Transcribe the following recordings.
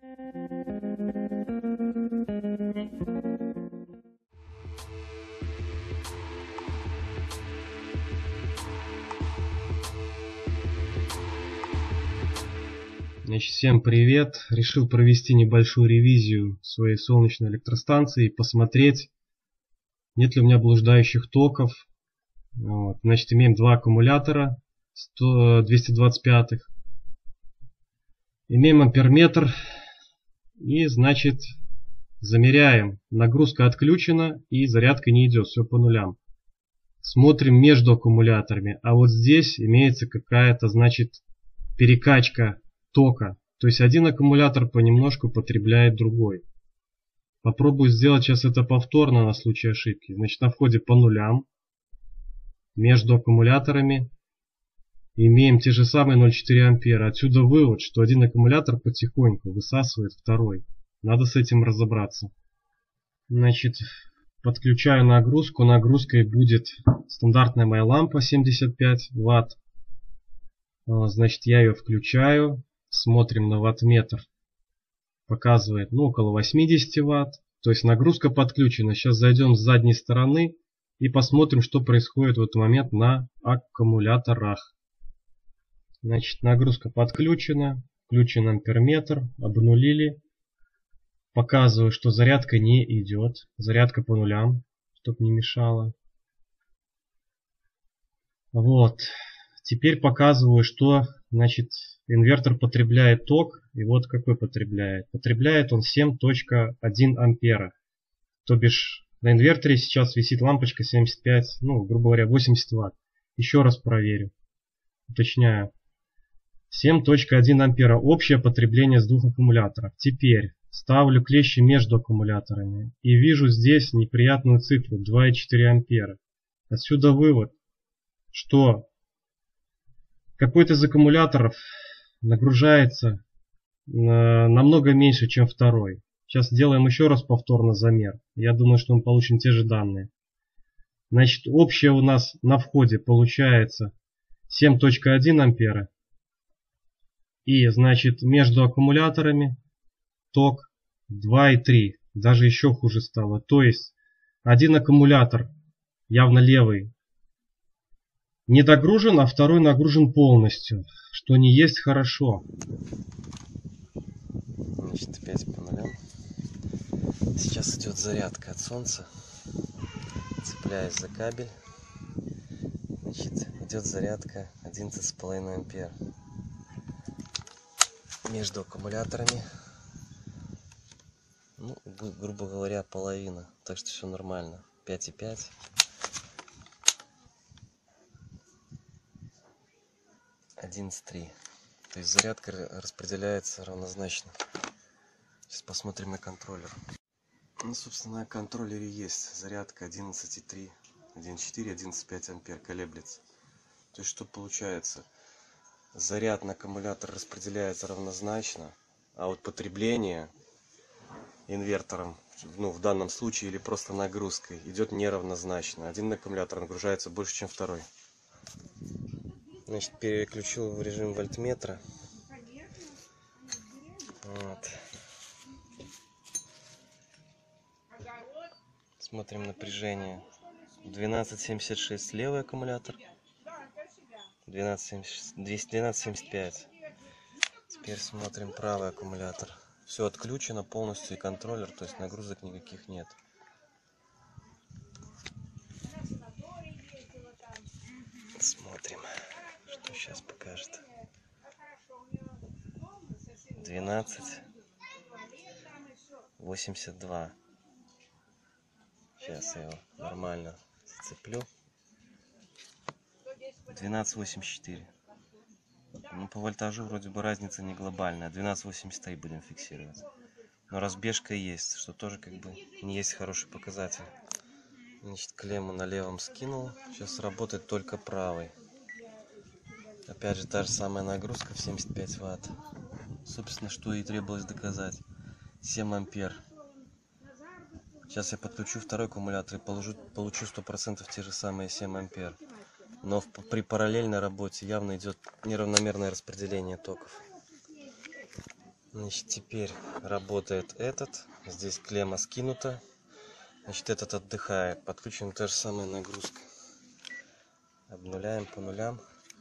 Значит, всем привет! Решил провести небольшую ревизию своей солнечной электростанции и посмотреть, нет ли у меня блуждающих токов. Вот. Значит, имеем два аккумулятора 225-х. Имеем амперметр и, значит, замеряем. Нагрузка отключена и зарядка не идет, все по нулям. Смотрим между аккумуляторами, а вот здесь имеется какая-то, значит, перекачка тока. То есть один аккумулятор понемножку потребляет другой. Попробую сделать сейчас это повторно на случай ошибки. Значит, на входе по нулям. Между аккумуляторами имеем те же самые 0,4 ампера. Отсюда вывод, что один аккумулятор потихоньку высасывает второй. Надо с этим разобраться. Значит, подключаю нагрузку. Нагрузкой будет стандартная моя лампа 75 Вт. Значит, я ее включаю. Смотрим на ваттметр. Показывает около 80 Вт. То есть нагрузка подключена. Сейчас зайдем с задней стороны и посмотрим, что происходит в этот момент на аккумуляторах. Значит, нагрузка подключена. Включен амперметр. Обнулили. Показываю, что зарядка не идет. Зарядка по нулям, чтобы не мешало. Вот. Теперь показываю, что, значит, инвертор потребляет ток. И вот какой потребляет. Потребляет он 7,1 ампера. То бишь на инверторе сейчас висит лампочка 75, грубо говоря, 80 Вт. Еще раз проверю. Уточняю. 7,1 ампера. Общее потребление с двух аккумуляторов. Теперь ставлю клещи между аккумуляторами. И вижу здесь неприятную цифру 2,4 ампера. Отсюда вывод, что какой-то из аккумуляторов нагружается намного меньше, чем второй. Сейчас сделаем еще раз повторно замер. Я думаю, что мы получим те же данные. Значит, общее у нас на входе получается 7,1 ампера. И, значит, между аккумуляторами ток 2,3. Даже еще хуже стало. То есть, один аккумулятор, явно левый, не догружен, а второй нагружен полностью, что не есть хорошо. Значит, опять по нулям. Сейчас идет зарядка от солнца. Цепляюсь за кабель. Значит, идет зарядка 11,5 ампер. Между аккумуляторами, грубо говоря, половина. Так что все нормально. 5,5. 11,3. То есть зарядка распределяется равнозначно. Сейчас посмотрим на контроллер. Собственно, на контроллере есть зарядка 11,3, 1,4, 11,5 ампер колеблется. То есть что получается? Заряд на аккумулятор распределяется равнозначно, а вот потребление инвертором, в данном случае или просто нагрузкой, идет неравнозначно. Один аккумулятор нагружается больше, чем второй. Значит, переключил в режим вольтметра. Вот. Смотрим напряжение. 12,76 левый аккумулятор. 12,75. Теперь смотрим правый аккумулятор. Все отключено полностью и контроллер, то есть нагрузок никаких нет. Смотрим, что сейчас покажет. 12,82. Сейчас я его нормально зацеплю. 12,84. По вольтажу вроде бы разница не глобальная. 12,83 будем фиксировать. Но разбежка есть, что тоже не есть хороший показатель. Значит, клемму на левом скинул. Сейчас работает только правый. Опять же, та же самая нагрузка в 75 Вт. Собственно, что и требовалось доказать. 7 ампер. Сейчас я подключу второй аккумулятор и получу 100% те же самые 7 ампер. Но при параллельной работе явно идет неравномерное распределение токов. Значит, теперь работает этот. Здесь клемма скинута. Значит, этот отдыхает. Подключена та же самая нагрузка. Обнуляем по нулям.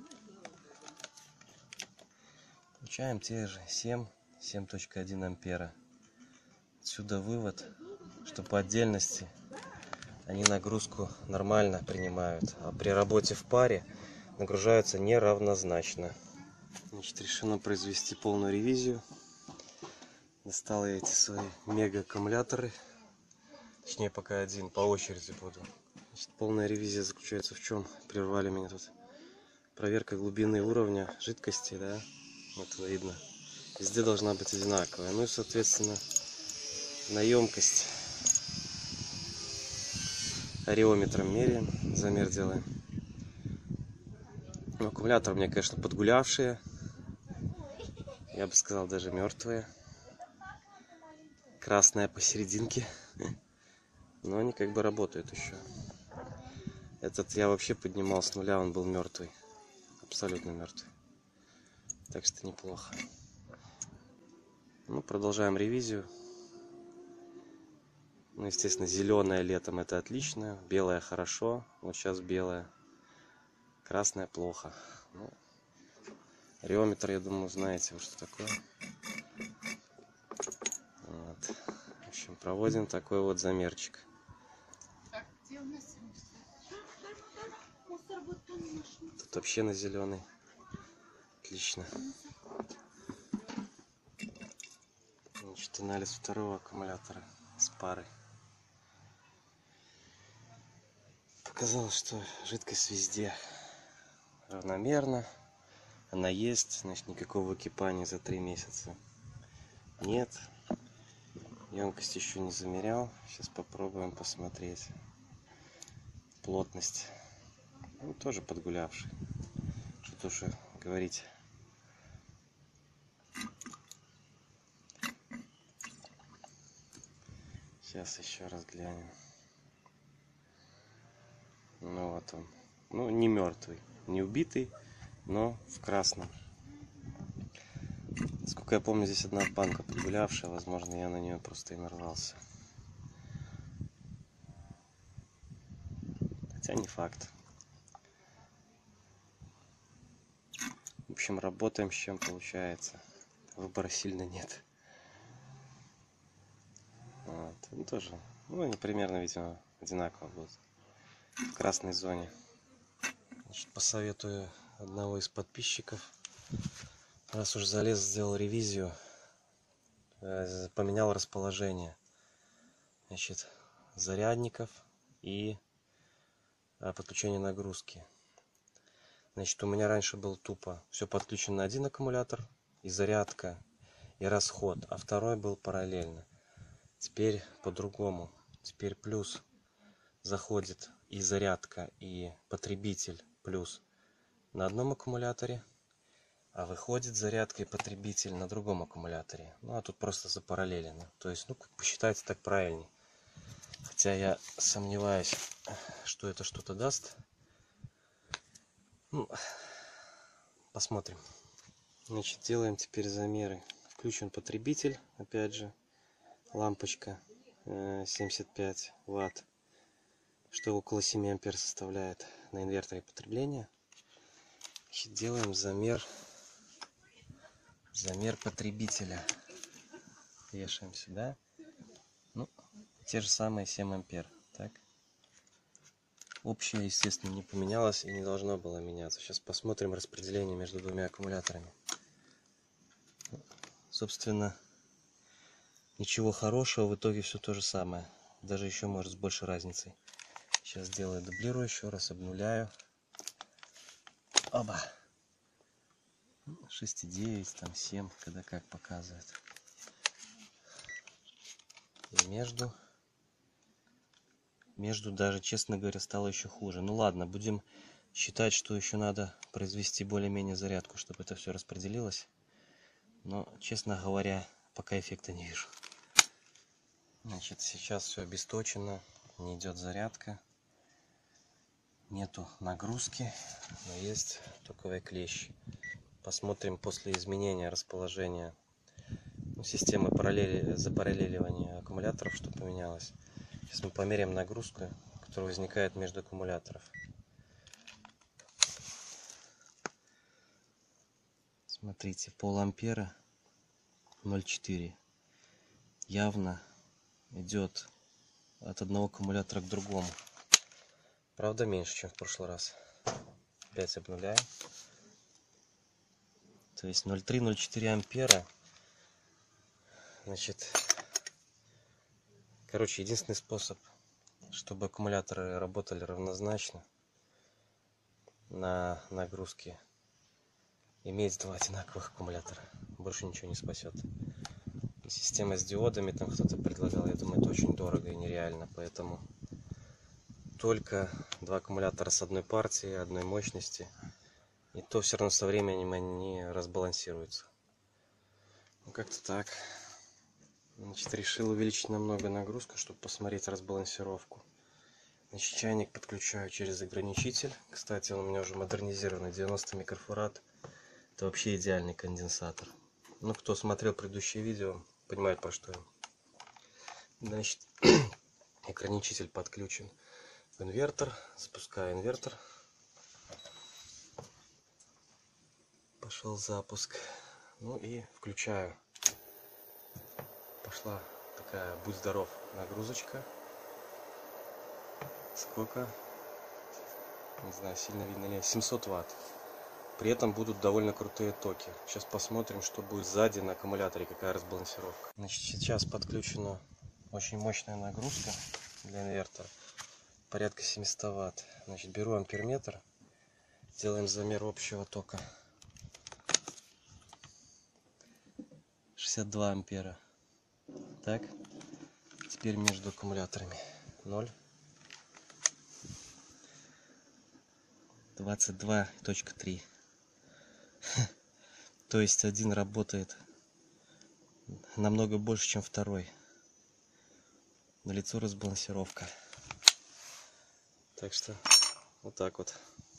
Получаем те же 7,1 ампера. Отсюда вывод, что по отдельности они нагрузку нормально принимают, а при работе в паре нагружаются неравнозначно. Значит, решено произвести полную ревизию. Достал я эти свои мега аккумуляторы. Точнее, пока один, по очереди буду. Значит, полная ревизия заключается в чем? Прервали меня тут. Проверка глубины уровня жидкости, да? Вот видно. Везде должна быть одинаковая. Ну и, соответственно, на емкость ареометром меряем, замер делаем. Аккумулятор у меня, конечно, подгулявшие. Я бы сказал, даже мертвые. Красная посерединке. Но они как бы работают еще. Этот я вообще поднимал с нуля, он был мертвый. Абсолютно мертвый. Так что неплохо. Ну, продолжаем ревизию. Ну, естественно, зеленая летом это отлично. Белая хорошо. Вот сейчас белая. Красная плохо. Ну, ареометр, я думаю, знаете, что такое. Вот. В общем, проводим такой вот замерчик. Тут вообще на зеленый. Отлично. Значит, анализ второго аккумулятора с пары. Показалось, что жидкость везде равномерно. Она есть, значит, никакого выкипания за 3 месяца нет. Емкость еще не замерял. Сейчас попробуем посмотреть. Плотность. Ну, тоже подгулявший. Что-то уж говорить. Сейчас еще раз глянем. Ну вот он. Ну, не мертвый, не убитый, но в красном. Насколько я помню, здесь одна банка подгулявшая. Возможно, я на нее просто и нарвался. Хотя не факт. В общем, работаем с чем получается. Выбора сильно нет. Вот. Ну, тоже. Ну, они примерно, видимо, одинаково будут. В красной зоне. Значит, посоветую одного из подписчиков. Раз уж залез, сделал ревизию, поменял расположение, значит, зарядников и подключение нагрузки. Значит, у меня раньше был тупо все подключено на один аккумулятор, и зарядка, и расход, а второй был параллельно. Теперь по-другому. Теперь плюс заходит и зарядка, и потребитель плюс на одном аккумуляторе, а выходит зарядка и потребитель на другом аккумуляторе. Ну, а тут просто запараллелено. То есть, ну, как посчитается, так правильнее. Хотя я сомневаюсь, что это что-то даст. Ну, посмотрим. Значит, делаем теперь замеры. Включен потребитель, опять же. Лампочка 75 Ватт, что около 7 ампер составляет на инверторе потребления. Значит, делаем замер потребителя. Вешаем сюда. Ну, те же самые 7 ампер. Так. Общее, естественно, не поменялось и не должно было меняться. Сейчас посмотрим распределение между двумя аккумуляторами. Собственно, ничего хорошего, в итоге все то же самое. Даже еще, может, с большей разницей. Сейчас сделаю, дублирую еще раз, обнуляю. Оба. 6,9, там 7, когда как показывает. И между даже, честно говоря, стало еще хуже. Ну ладно, будем считать, что еще надо произвести более-менее зарядку, чтобы это все распределилось. Но, честно говоря, пока эффекта не вижу. Значит, сейчас все обесточено, не идет зарядка. Нету нагрузки, но есть токовые клещи. Посмотрим после изменения расположения системы запараллеливания аккумуляторов, что поменялось. Сейчас мы померяем нагрузку, которая возникает между аккумуляторов. Смотрите, пол-ампера 0,4. Явно идет от одного аккумулятора к другому. Правда, меньше, чем в прошлый раз. Опять обнуляем. То есть 0,3-0,4 ампера. Значит, короче, единственный способ, чтобы аккумуляторы работали равнозначно на нагрузке, иметь два одинаковых аккумулятора. Больше ничего не спасет. И система с диодами там кто-то предлагал. Я думаю, это очень дорого и нереально. Поэтому только два аккумулятора с одной партии, одной мощности. И то все равно со временем они разбалансируются. Ну, как-то так. Значит, решил увеличить намного нагрузку, чтобы посмотреть разбалансировку. Значит, чайник подключаю через ограничитель. Кстати, он у меня уже модернизированный, 90 микрофарад. Это вообще идеальный конденсатор. Ну, кто смотрел предыдущие видео, понимает, про что я. Значит, ограничитель подключен в инвертор. Запускаю инвертор. Пошел запуск. Ну и включаю. Пошла такая, будь здоров, нагрузочка. Сколько? Не знаю, сильно видно ли. 700 ватт. При этом будут довольно крутые токи. Сейчас посмотрим, что будет сзади на аккумуляторе, какая разбалансировка. Значит, сейчас подключена очень мощная нагрузка для инвертора. Порядка 700 ватт. Значит, беру амперметр. Делаем замер общего тока. 62 ампера. Так, теперь между аккумуляторами 0, 22.3. То есть один работает намного больше, чем второй. Налицо разбалансировка. Так что вот так вот.